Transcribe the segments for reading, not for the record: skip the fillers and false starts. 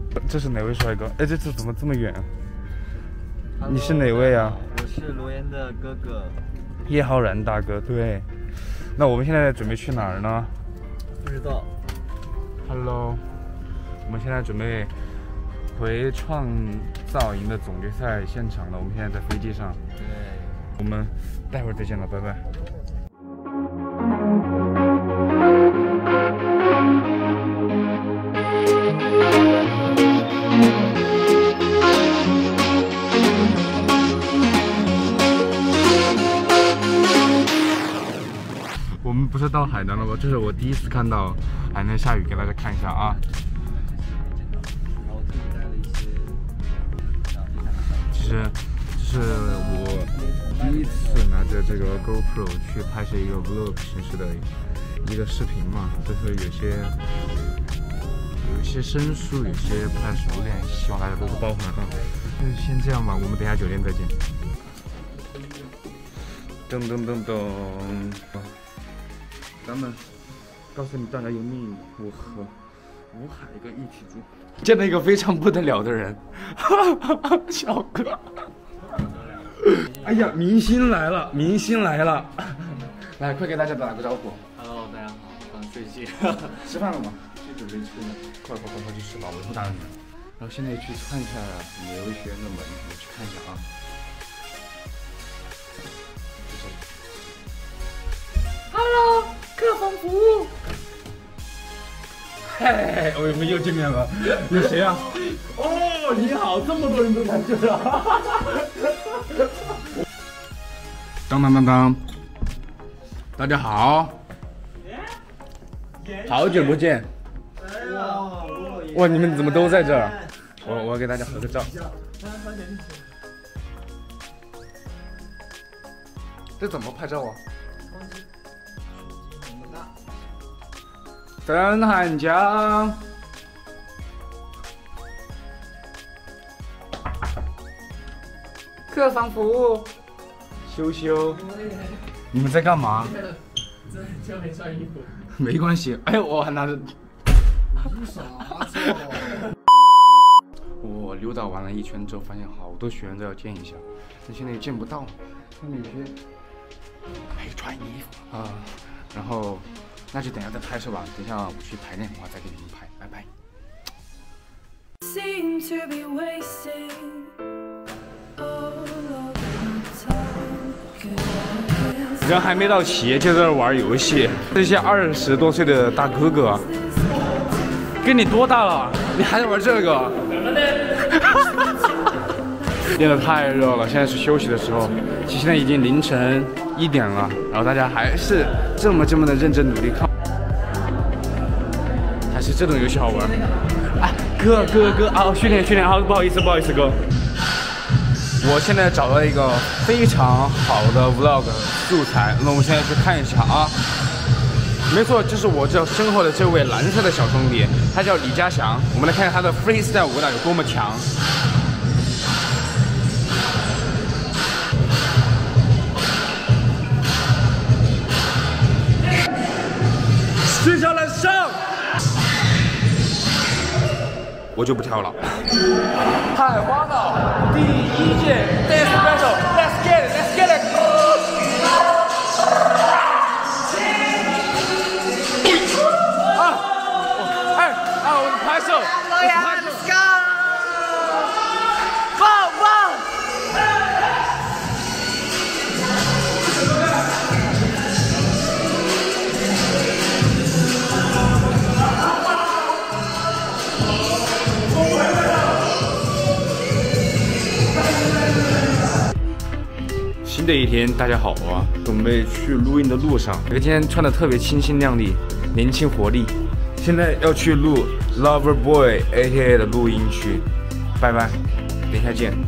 这是哪位帅哥？哎，这次怎么这么远？你是哪位啊？ 我是罗岩的哥哥， 叶浩然大哥。对，那我们现在准备去哪儿呢？ 不知道。 Hello， 我们现在准备回创造营的总决赛现场了。我们现在在飞机上。 对， 我们待会儿再见了，拜拜。我们不是到海南了吗？这是我第一次看到海南下雨，给大家看一下啊。 然后特意带了一些， 其实这是我第一次拿着这个 GoPro 去拍摄一个 Vlog 形式的一个视频嘛，就是有一些生疏，有些不太熟练，希望大家多多包涵啊。就先这样吧，我们等下酒店再见。噔噔噔噔。咱们告诉你大家一个秘密，我和吴海哥一起住，见到一个非常不得了的人，小哥。哎呀，明星来了，明星来了！来，快给大家打个招呼。 Hello， 大家好，刚睡醒。 吃饭了吗？就准备吃呢。快去吃吧，我不打扰你们。然后现在去看一下美容学院的门，我去看一下啊。Hello， 客房服务。嘿，我们又见面了。有谁啊？哦，你好，这么多人都在这啊！当当当当，大家好，好久不见。哇，你们怎么都在这儿？我给大家合个照。这怎么拍照啊？邓汉江，客房服务，羞羞，你们在干嘛？ 这没穿衣服。 没关系，哎，我还拿着。我溜达完了一圈之后，发现好多学员都要见一下，但现在也见不到，他们有些没穿衣服啊，然后。那就等一下再拍摄吧，等一下我去排练的话再给你们拍，拜拜。人还没到齐就在这玩游戏，这些20多岁的大哥哥，跟你多大了？你还在玩这个？练得太热了，现在是休息的时候，其实现在已经凌晨1点了，然后大家还是这么的认真努力看，还是这种游戏好玩。哎，哥啊，训练啊，不好意思哥，我现在找到一个非常好的 vlog 素材，那我们现在去看一下啊。没错，就是我这身后的这位蓝色的小兄弟，他叫李嘉祥，我们来看看他的 freestyle 舞蹈有多么强。接下来上，我就不跳了。海花岛第1届 Dance Battle，Let's get it，Let's get it！ 我的拍手，棒！新的一天，大家好啊！准备去录音的路上，今天穿的特别清新亮丽，年轻活力。现在要去录 Lover Boy AKA 的录音区，拜拜，等一下见。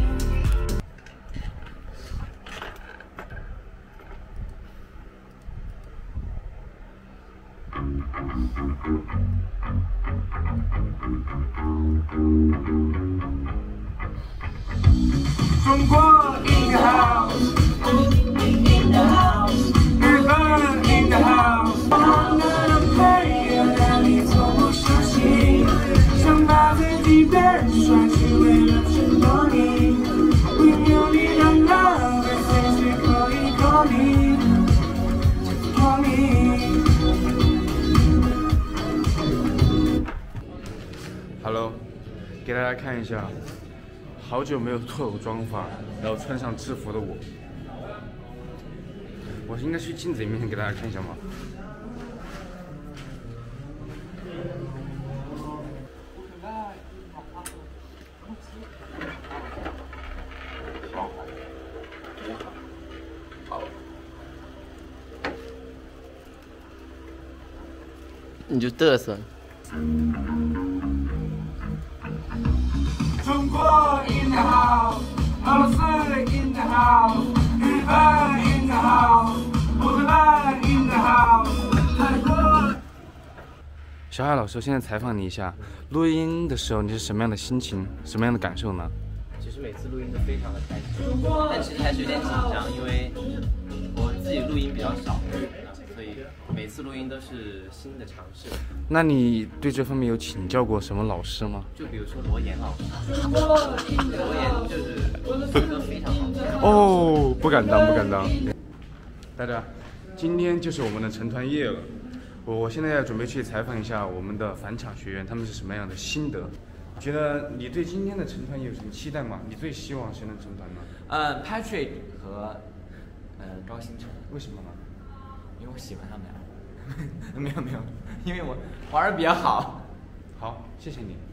中国 in the house， in the house， 日本 in the house。想把自己变给大家看一下，好久没有做有妆发，然后穿上制服的我。我应该去镜子里面给大家看一下吗？好。 你就嘚瑟。 中国 in the house， 俄罗斯 in the house， 日本 in the house， 乌克兰 in the house， 泰国。 小海老师，现在采访你一下，录音的时候你是什么样的心情，什么样的感受呢？ 其实每次录音都非常的开心，但其实还是有点紧张，因为我自己录音比较少，所以每次录音都是新的尝试。 那你对这方面有请教过什么老师吗？ 就比如说罗岩老师，罗岩就是唱歌非常好听。 哦，不敢当，不敢当。大家，今天就是我们的成团夜了。我现在要准备去采访一下我们的返场学员，他们是什么样的心得？觉得你对今天的成团夜有什么期待吗？你最希望谁能成团呢 ？Patrick 和高星辰。 为什么呢？ 因为我喜欢他们俩。没有，因为我玩的比较好。 好，谢谢你。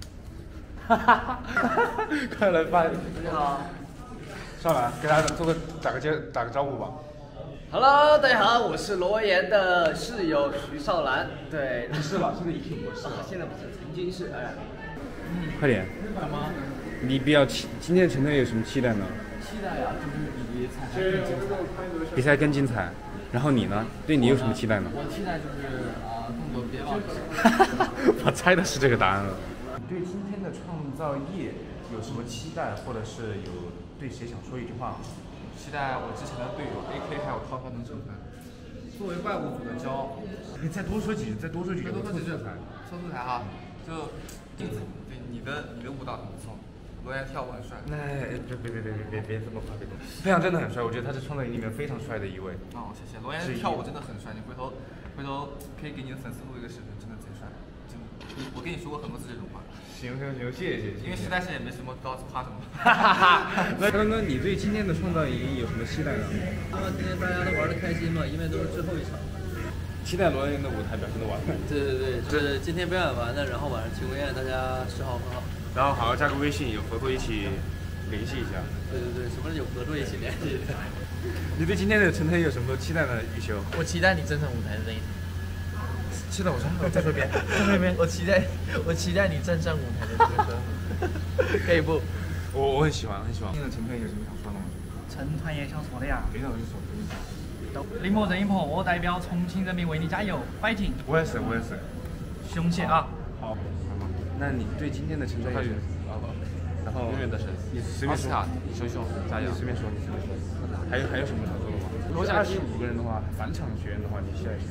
快来吧。 你好。 上来给大家打个招呼吧。 Hello， 大家好，我是罗岩的室友徐少兰。对， 不是了，现在已经不是了。 现在不是，曾经是。 快点。 干嘛？ 你今天的成团有什么期待呢？ 期待呀，就是比赛更精彩。然后你呢？对你有什么期待呢？ 我期待就是动作别忘记。 我猜的是这个答案了。对今天的创造夜有什么期待，或者是有对谁想说一句话吗？ 期待我之前的队友 AK 还有涛涛能成团。作为怪物组的骄傲， 你再多说几句， 再多说几句。说素材哈，就镜子，对你的舞蹈很不错，罗岩跳舞很帅。 别这么夸别非常真的很帅，我觉得他是创造营里面非常帅的一位。 哦，谢谢。罗岩跳舞真的很帅，你回头可以给你的粉丝录一个视频，真的贼帅，真的。我跟你说过很多次这种话。 行，谢谢。 因为实在是也没什么，不知道夸什么。 那刚刚你对今天的创造营有什么期待呢？ 今天大家都玩得开心嘛，因为都是最后一场。 期待罗岩的舞台表现的完美。 对，就是今天表演完了，然后晚上庆功宴，大家吃好喝好。 然后好好加个微信，有合作一起联系一下。 对，什么有合作一起联系。 你对今天的成团有什么期待呢？玉修？ 我期待你站上舞台的那一天。 期待我上，再说一遍。 我期待你站上舞台的那个时候。可以不？ 我很喜欢。今天的成团有什么想说的吗？ 成团夜想说的呀， 非常有说。 林默任一婆，我代表重庆人民为你加油 ，fighting！ 我也是。 雄起啊！ 好。那你对今天的成团夜？然后永远的神， 你随便说。 熊加油！ 你随便说。还有什么想说的吗？如果是25个人的话，返场学员的话，你期待谁？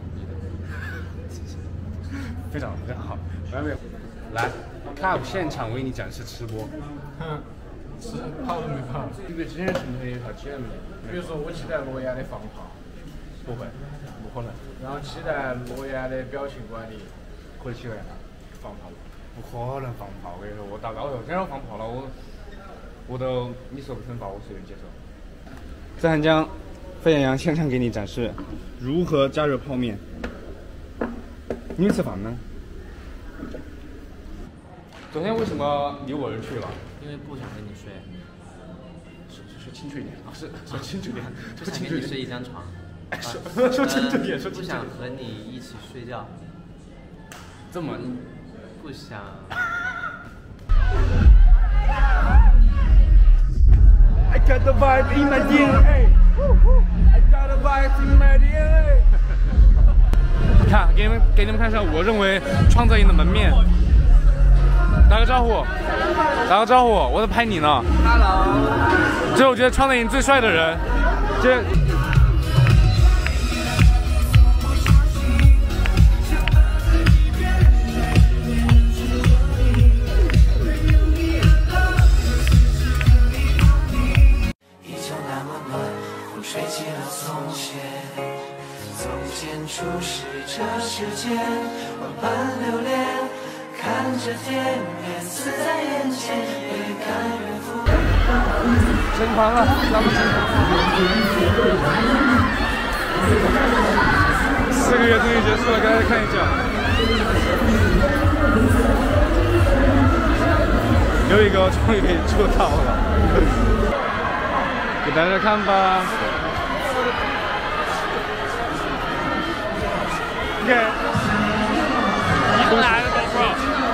非常好，完美。来 ，Cup 现场为你展示吃播。 吃泡都没泡。 你对今天成团夜有啥期待没？ 比如说，我期待罗岩的放炮。 不会，不可能。 然后期待罗岩的表情管理。 可以期待放炮。不可能放炮，我跟你说，我大高头，真要放炮了，我都你说不成炮，我随便接受。在汉江，费洋洋现场给你展示如何加热泡面。你们吃饭呢？昨天为什么离我而去了？ 因为不想跟你睡。 说清楚一点啊！说清楚点， 不想跟你睡一张床。 说清楚点，说清楚点。 不想和你一起睡觉。 这么不想。 I got the vibe in my DNA. I got the vibe in my DNA. 看，给你们看一下，我认为创造营的门面。打个招呼，我在拍你呢。Hello。这是我觉得创造营最帅的人，这。 吹起了从前，初识这世间，万般留恋，看着升团了，咱们升团。4个月终于结束了，给大家看一下。有一个终于出道了，给大家看吧。OK。 你是哪个 GoPro？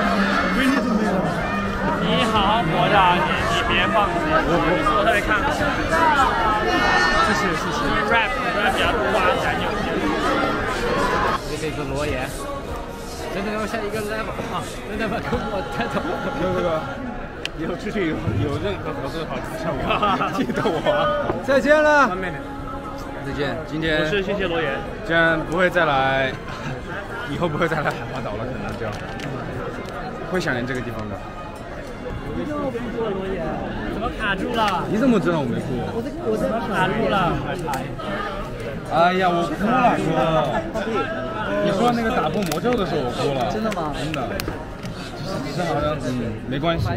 你好好活着，你别放弃，我特别看好。谢谢。rap 比较多啊，才牛。 这个罗岩，真的要下一个 level 啊！真的把跟我带走。 哥，以后出去有任何合作好向我记得我。 再见了。 再见。今天我是谢谢罗岩。 既然不会再来，以后不会再来海华岛了，可能就会想念这个地方的。 又不做罗岩，怎么卡住了？ 你怎么知道我没哭？ 我在卡住了。 哎呀，我哭了，哥！你说那个打破魔咒的时候，我哭了。真的吗？真的。只是好像没关系。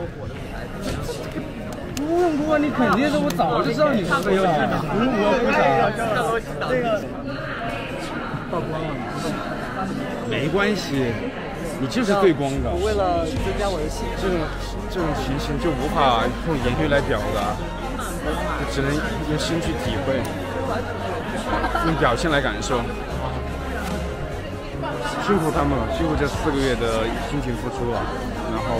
不用哭啊，你肯定是我早就知道你是飞了，不用我哭啥？这个曝光了，没关系，你就是最光的。 为了增加我的兴趣， 这种情形就无法用言语来表达，就只能用心去体会，用表现来感受。辛苦他们了，辛苦这4个月的辛勤付出了，然后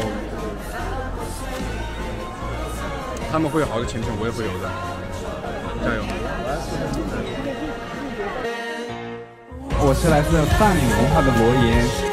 他们会有好的前程，我也会有的，加油！我是来自泛美文化的罗岩。